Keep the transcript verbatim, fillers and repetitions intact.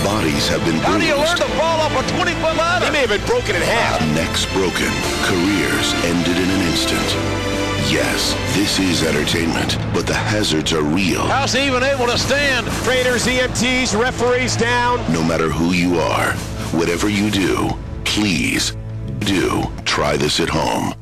Bodies have been bruised. How do you learn to fall off a twenty-foot ladder? He may have been broken in half. Necks broken. Careers ended in an instant. Yes, this is entertainment, but the hazards are real. How's he even able to stand? Trainers, E M Ts, referees down. No matter who you are, whatever you do, please do try this at home.